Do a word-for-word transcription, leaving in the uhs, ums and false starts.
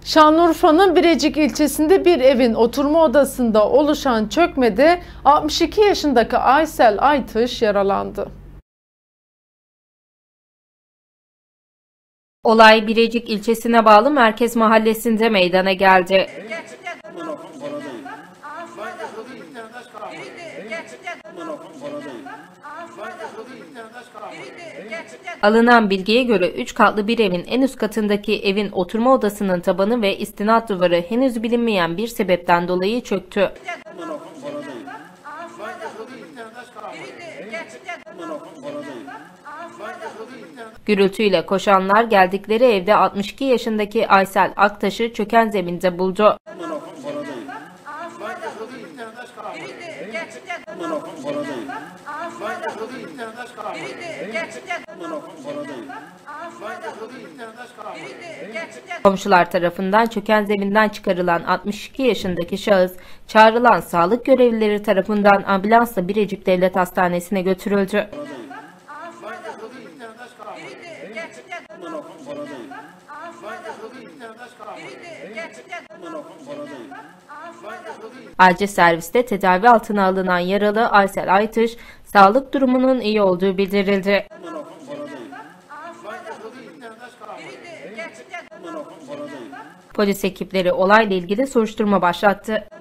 Şanlıurfa'nın Birecik ilçesinde bir evin oturma odasında oluşan çökmede altmış iki yaşındaki Aysel Aytış yaralandı. Olay Birecik ilçesine bağlı Merkez Mahallesi'nde meydana geldi. Alınan bilgiye göre üç katlı bir evin en üst katındaki evin oturma odasının tabanı ve istinat duvarı henüz bilinmeyen bir sebepten dolayı çöktü. Gürültüyle koşanlar geldikleri evde altmış iki yaşındaki Aysel Aktaş'ı çöken zeminde buldu. Komşular tarafından çöken zeminden çıkarılan altmış iki yaşındaki şahıs çağrılan sağlık görevlileri tarafından ambulansla Birecik Devlet Hastanesi'ne götürüldü. Acil serviste tedavi altına alınan yaralı Aysel Aytış, sağlık durumunun iyi olduğu bildirildi. Polis ekipleri olayla ilgili soruşturma başlattı.